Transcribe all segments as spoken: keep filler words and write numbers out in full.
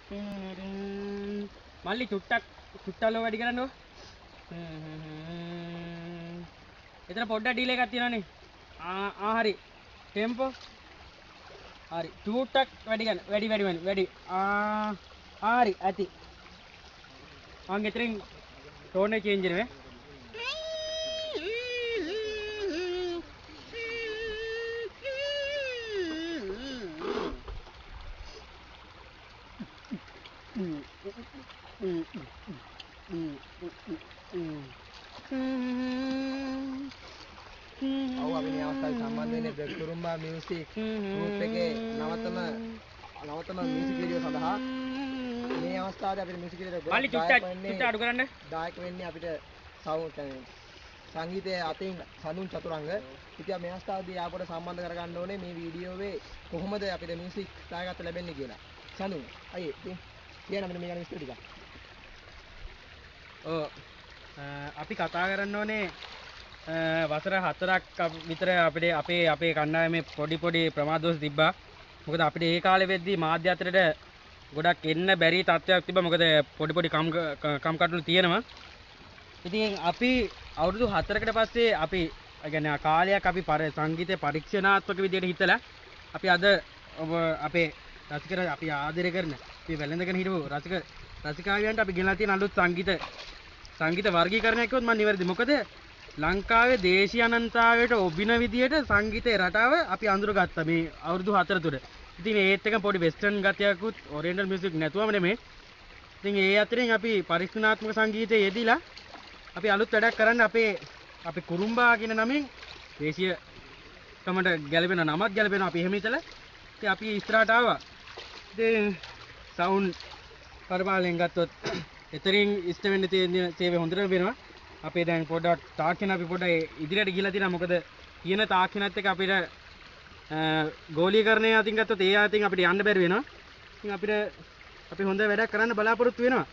මල්ලි චුට්ටක් චුට්ටල්ල වැඩි කරන්නකො. එතන පොඩ්ඩක් ඩීලේ එකක් තියෙනවනේ. ආ ආ හරි. ටෙම්පෝ. හරි. චුට්ටක් වැඩි ගන්න. වැඩි වැඩි වැඩි වැඩි. ආ ආ හරි. ඇති. මං එතනින් ටෝන් එක චේන්ජ් කරේ. ඔව් අපි මේ අවස්ථාවේ සම්බන්ධ වෙන්නේ කුරුම්බා මියුසික් ගෲප් එකේ නවතම නවතම මියුසික් වීඩියෝ සඳහා මේ අවස්ථාවේ අපිට මියුසික් වීඩියෝ මල්ලි චුට්ටක් චුට්ට අඩු කරන්න. දායක වෙන්නේ අපිට සවුන්ඩ් සංගීතයේ අතින් සඳුන් චතුරංග. ඉතින් මේ අවස්ථාවේදී ආපොට සම්බන්ධ කරගන්න ඕනේ මේ වීඩියෝවේ කොහොමද අපිට මියුසික් දායකත්ව ලැබෙන්නේ කියලා. සඳුන් අයියේ ඉතින් කියන අපිට මේ ගැන විස්තර ටිකක්. ඔව් අපි කතා කරන්න ඕනේ වසර හතරක් විතර අපිට අපේ අපේ කණ්ඩායමේ පොඩි පොඩි ප්‍රමාදෝෂ තිබ්බා. මොකද අපිට ඒ කාලේ වෙද්දී මාධ්‍ය අතරට ගොඩක් එන්න බැරි තත්ත්වයක් තිබ්බා. මොකද පොඩි පොඩි කම් කම් කටුළු තියෙනවා. ඉතින් අපි අවුරුදු හතරකට පස්සේ අපි කියන්නේ කාලයක් අපි සංගීතයේ පරීක්ෂණාත්මක විදියට හිතලා අපි අද අපේ රසික අපි ආදරය කරන අපි වැළඳගෙන හිටපු රසික රසිකාවියන්ට අපි ගෙනලා තියෙන අලුත් සංගීත සංගීත වර්ගීකරණයක් කිව්වොත් මම නිවැරදි. මොකද ලංකාවේ දේශීය අනන්තතාවයට ඔබින විදියට සංගීතයේ රටාව අපි අඳුරගත්තා මේ අවුරුදු හතර තුර. ඉතින් ඒත් එක පොඩි වෙස්ටර්න් ගතියකුත් ඔරියන්ටල් මියුසික් නැතුවම නෙමෙයි. ඉතින් ඒ අතරින් අපි පරීක්ෂණාත්මක සංගීතයේ යෙදিলা අපි අලුත් වැඩක් කරන්න අපේ අපි කුරුම්බා කියන නමින් දේශීය කමට ගැලපෙන නමක් ගැලපෙනවා අපි එහෙම හිතලා ඉතින් අපි ඉස්සරහට ආවා. ඉතින් සවුන්ඩ් පරිපාලනයෙන් ගත්තොත් එතරින් ඉෂ්ට වෙන්න තියෙන සේවය හොඳට වෙනවා. අපේ දැන් පොඩ්ඩක් තාක්ෂණ අපි පොඩ්ඩක් ඉදිරියට ගිහලා තියෙනවා. මොකද කියන තාක්ෂණත් එක්ක අපිට ගෝලීකරණය අතින් ගත්තොත් ඒ අතින් අපිට යන්න බැරි වෙනවා. ඉතින් අපිට අපි හොඳ වැඩක් කරන්න බලාපොරොත්තු වෙනවා.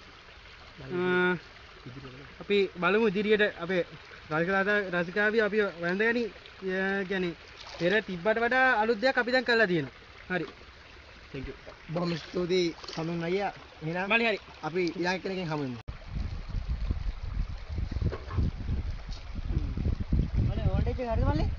අපි බලමු ඉදිරියට අපේ රසිකාවිය අපි වැඳගනි කියන්නේ පෙර තිබ්බට වඩා අලුත් දෙයක් අපි දැන් කරලා තියෙනවා. හරි. thank you. බොහොම ස්තුතියි සමුන් අයියා. එහෙනම් මල්ලි හරි. අපි ඊළඟ කෙනකින් හමු වෙමු. මල්ලි වෝල්ටේජ් එක හරිද මල්ලි?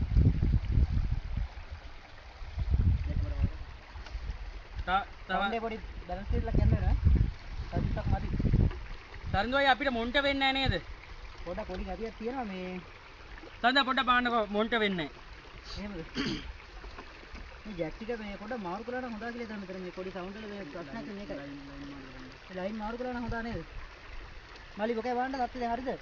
තා තව පොඩි බැලන්ස් කරලා කියන්න නේද? සතුටක් මදි. සරන්දුවයි අපිට මොන්ට වෙන්නේ නැහැ නේද? පොඩක් පොඩි ගතියක් තියෙනවා මේ. සරන්දා පොඩක් බලන්නකෝ මොන්ට වෙන්නේ නැහැ. එහෙමද? මේ ජැක් ටික මේ පොඩක් මාරු කරලා නම් හොඳා කියලා හිතන්න මෙතන මේ පොඩි සවුන්ඩ් එක මේ ප්‍රශ්නයක් මේකයි. ඒ ලයින් මාරු කරලා නම් හොඳා නේද? මල්ලි මොකේ වහන්න තත්ත්වය දැන් හරිද?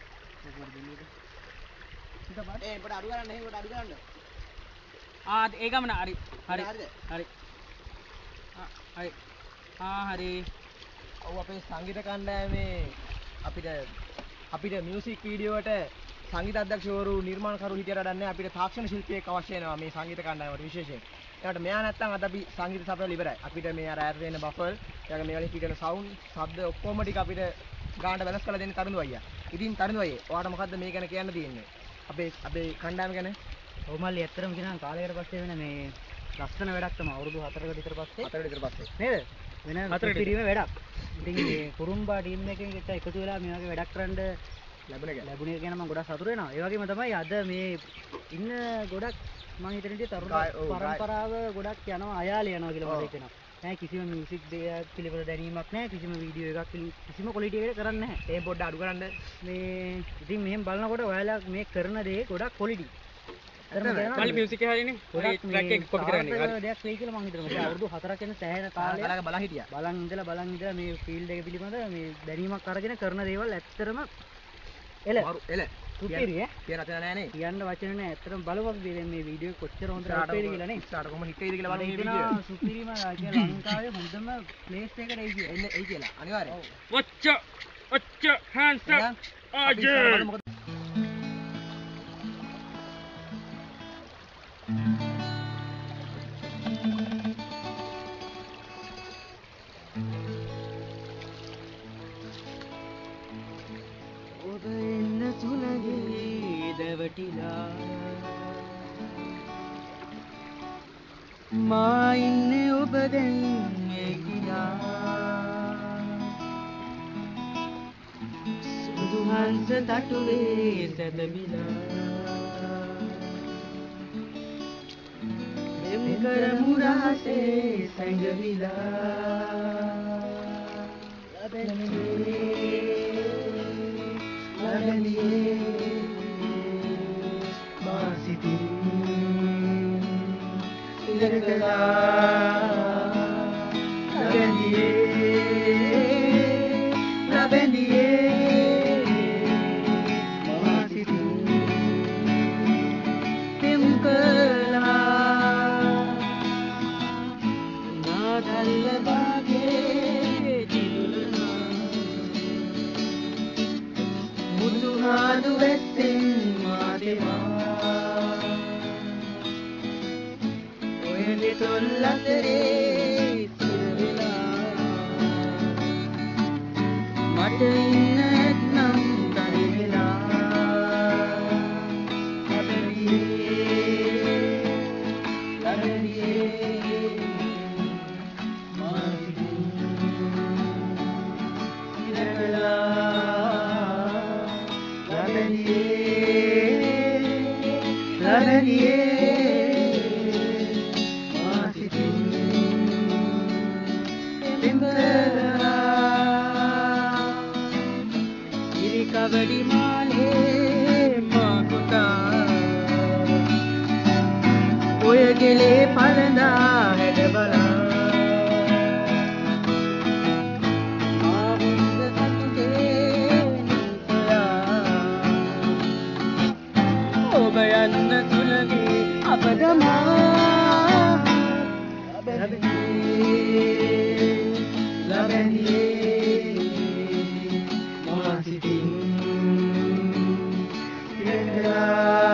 ඒ පොඩ අඩු කරන්න එහෙම පොඩ අඩු කරන්න. ආ ඒ ගමන හරි. හරි. හරි. හරි. ආ හරි. ඔව් අපේ සංගීත කණ්ඩායමේ අපිට අපිට මියුසික් වීඩියෝවට සංගීත අධ්‍යක්ෂකවරු නිර්මාණකරු හිටියට වඩා නැහැ. අපිට තාක්ෂණ ශිල්පියෙක් අවශ්‍ය වෙනවා මේ සංගීත කණ්ඩායමට විශේෂයෙන්. ඒකට මෙයා නැත්තම් අද අපි සංගීත සපයලා ඉවරයි. අපිට මේ අර ඇර් වෙන බෆල්, ඊළඟ මේ වලින් පිටන සවුන්ඩ්, ශබ්ද ඔක්කොම ටික අපිට ගානට වෙනස් කරලා දෙන්නේ තරුණ අයියා. ඉතින් තරුණ අයියේ ඔයාලට මොකද්ද මේ ගැන කියන්න තියෙන්නේ? අපේ අපේ කණ්ඩායම ගැන? ඔව් මල්ලි ඇත්තටම කියනවා කාලයකට පස්සේ වෙන මේ ලස්සන වැඩක් තමයි අවුරුදු හතරකට විතර පස්සේ. හතරකට විතර පස්සේ. නේද? වෙන හතරට වැඩක්. ඉතින් මේ කුරුම්බා ටීම් එකෙන් එකතු වෙලා මේ වගේ වැඩක් කරන්න ලැබුණ එක ලැබුණේ ගැන මම ගොඩක් සතුටු වෙනවා. ඒ වගේම තමයි අද මේ ඉන්න ගොඩක් මම හිතන්නේ තරුණ පරම්පරාව ගොඩක් යනවා අයාලේ යනවා කියලා මට හිතෙනවා. නෑ කිසිම මියුසික් දෙයක් පිළිබඳ දැනීමක් නෑ. කිසිම වීඩියෝ එකක් කිසිම ක්වොලිටි එකකට කරන්නේ නැහැ. ඒ පොඩ්ඩ අඩු කරන්න. මේ ඉතින් මෙහෙම බලනකොට ඔයාලා මේ කරන දේ ගොඩක් ක්වොලිටි. මල්ලි මියුසික් එක හරිනේ. ඔය ට්‍රැක් එක කොපි කරන්නේ. හරි. දෙයක් වෙයි කියලා මම හිතනවා. ඒ අවුරුදු හතරක් යන සෑහෙන කාලයක් බලලා බලන් හිටියා. බලන් ඉඳලා බලන් ඉඳලා මේ ෆීල්ඩ් එක පිළිබඳ මේ දැනීමක් අරගෙන කරන දේවල් ඇත්තටම එල එල සුපිරි ඈ කියන තැන නෑ නේ. කියන්න වචන නෑ. ඇත්තටම බලවත් මේ වීඩියෝ කොච්චර හොඳට අපේද කියලා නේ. ඉස්සරහට කොහොම හිට වෙයිද කියලා බලන්න මේ වීඩියෝ. සුපිරිම කියන ලංකාවේ හොඳම ප්ලේස් එකකට එයි කියලා. එන්න එයි කියලා. අනිවාර්යයෙන්. ඔච්ච ඔච්ච hands up. ආජේ. ඔබ එන්න සුළඟේ දැවටිලා මා ඉන්නේ ඔබ දැන් ඒ කිලා හංස තටුවේ සැදමිලා එම් කරමු රහසේ සැඟවිලා ලබන්නේ ලබන්නේ මා සිතින් ඉලකලා මට ඉන්න නැත්නම් තනි වෙලා ලබනියේ ලබනියේ මා සිතින් ඉලකලා ලබනියේ ලබනියේ මා සිතින් कबड्डी माले माकुता ओय गेले परंदा हेड बला आबुंद ततुके निसला ඔබ යන්න තුලගේ අපදමා ලබන්නේ ලබන්නේ මා සිතින් Yeah.